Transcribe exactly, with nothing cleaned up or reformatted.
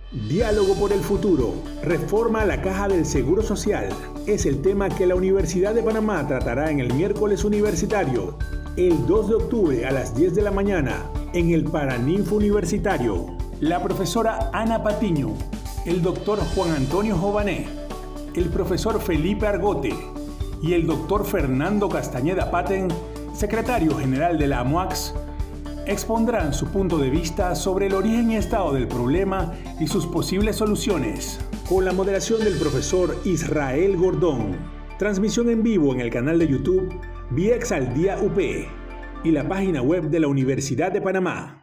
Diálogo por el futuro. Reforma a la Caja del Seguro Social. Es el tema que la Universidad de Panamá tratará en el miércoles universitario, el dos de octubre a las diez de la mañana, en el Paraninfo Universitario. La profesora Ana Patiño, el doctor Juan Antonio Jované, el profesor Felipe Argote y el doctor Fernando Castañeda Paten, secretario general de la AMUACS, expondrán su punto de vista sobre el origen y estado del problema y sus posibles soluciones, con la moderación del profesor Israel Gordón. Transmisión en vivo en el canal de YouTube Viex al Día U P y la página web de la Universidad de Panamá.